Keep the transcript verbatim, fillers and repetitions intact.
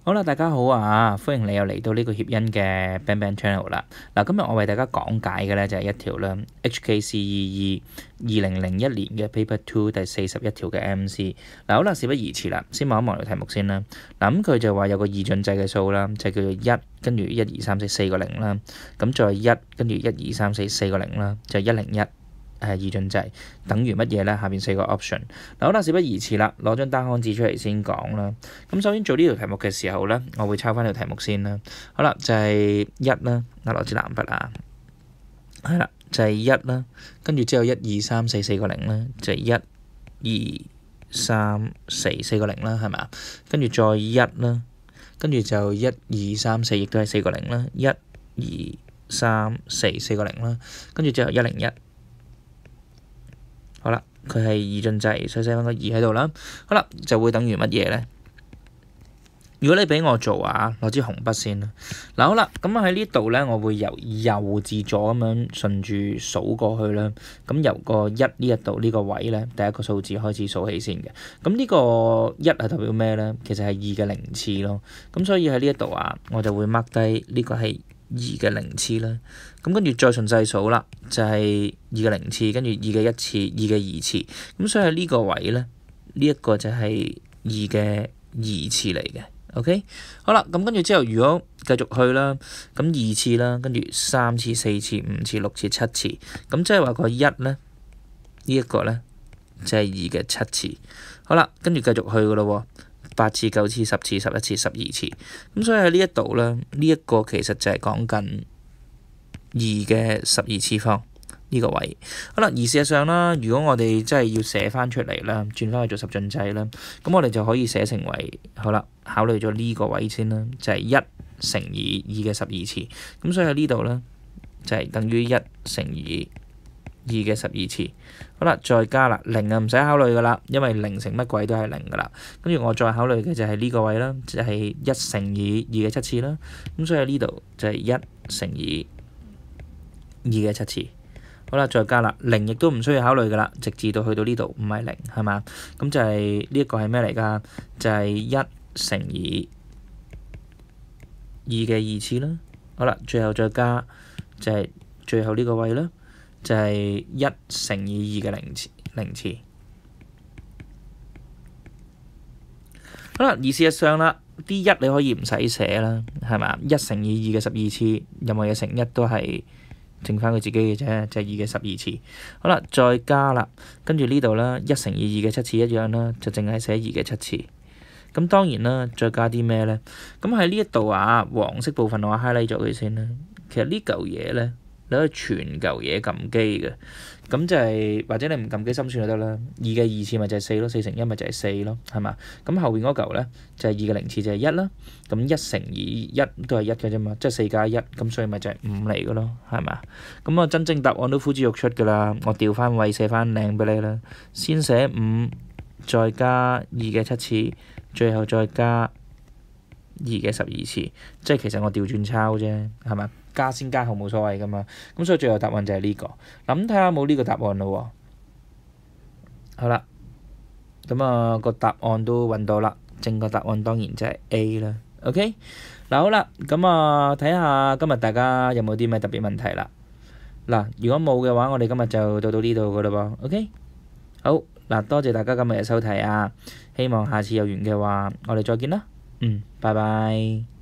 好啦，大家好啊！歡迎你又嚟到呢個協恩嘅 Bang Bang Channel 啦。嗱，今日我為大家講解嘅咧就係一條啦 H K C E E 二零零一年嘅 Paper Two 第四十一條嘅 M C。嗱，好啦，事不宜遲啦，先望一望條題目先啦。嗱，咁佢就話有個二進制嘅數啦，就叫做一跟住一二三四四個零啦，咁再一跟住一二三四四個零啦，就一零一。係二進制等於乜嘢咧？下邊四個 option。嗱，好啦，事不宜遲啦，攞張單行紙出嚟先講啦。咁首先做呢條題目嘅時候咧，我會抄翻條題目先啦。好啦，就係一啦，嗱，攞支藍筆啊，係啦，就係一啦，跟住之後一二三四四個零啦，就係一二三四四個零啦，係咪？跟住再一啦，跟住就一二三四亦都係四個零啦，一二三四四個零啦，跟住之後一零一。好啦，佢係二進制，所以寫翻個二喺度啦。好啦，就會等於乜嘢咧？如果你俾我做啊，攞支紅筆先啦。嗱，好啦，咁喺呢度咧，我會由右至左咁樣順住數過去啦。咁由個一呢一度呢個位咧，第一個數字開始數起先嘅。咁呢個一係代表咩咧？其實係二嘅零次咯。咁所以喺呢一度啊，我就會 mark 低呢個係二嘅零次啦，咁跟住再順勢數啦，就係二嘅零次，跟住二嘅一次，二嘅二次，咁所以喺呢個位咧，呢、這、一個就係二嘅二次嚟嘅 ，OK， 好啦，咁跟住之後，如果繼續去啦，咁二次啦，跟住三次、四次、五次、六次、七次，咁即係話個一咧，呢、這、一個咧就係二嘅七次，好啦，跟住繼續去噶咯喎。八次、九次、十次、十一次、十二次，咁所以喺呢一度咧，呢、這、一個其實就係講緊二嘅十二次方呢、這個位。好啦，而事實上啦，如果我哋真係要寫翻出嚟啦，轉翻去做十進制啦，咁我哋就可以寫成為好啦，考慮咗呢個位先啦，就係、是、一乘以二嘅十二次。咁所以喺呢度咧，就係、是、等於一乘以二嘅十二次。好啦，再加啦，零啊唔使考慮噶啦，因為零乘乜鬼都係零噶啦。跟住我再考慮嘅就係呢個位啦，就係、是、一乘以二嘅七次啦。咁所以呢度就係一乘以二嘅七次。好啦，再加啦，零亦都唔需要考慮噶啦，直至到去到呢度唔係零，係嘛？咁就係呢一個係咩嚟㗎？就係、是、一乘以二嘅二次啦。好啦，最後再加就係最後呢個位啦。就係一乘以二嘅零次零次，好啦。而事實上啦，啲一你可以唔使寫啦，係咪？一乘以二嘅十二次，任何嘢乘一都係剩翻佢自己嘅啫，就係二嘅十二次。好啦，再加啦，跟住呢度啦，一乘以二嘅七次一樣啦，就淨係寫二嘅七次。咁當然啦，再加啲咩咧？咁喺呢一度啊，黃色部分我 highlight 咗佢先啦。其實呢嚿嘢咧，你可以全嚿嘢撳機嘅，咁就係、是、或者你唔撳機心算就得啦。二嘅二次咪就係四咯，四乘一咪就係四咯，係嘛？咁後邊嗰嚿咧就係二嘅零次就係一啦。咁一乘以一都係一嘅啫嘛，即係四加一，咁所以咪就係五嚟嘅咯，係嘛？咁啊，真正答案都呼之欲出㗎啦。我調翻位寫翻靚俾你啦，先寫五，再加二嘅七次，最後再加二嘅十二次，即係其實我調轉抄啫，係嘛？加先加後冇所謂噶嘛，咁所以最後答案就係呢、這個。咁睇下冇呢個答案咯喎。好啦，咁啊個答案都揾到啦，正確答案當然就係 A 啦。OK，嗱好啦，咁啊睇下今日大家有冇啲咩特別問題啦。嗱，如果冇嘅話，我哋今日就到到呢度噶啦噃。OK，好嗱，多謝大家今日嘅收睇啊，希望下次有緣嘅話，我哋再見啦。嗯，拜拜。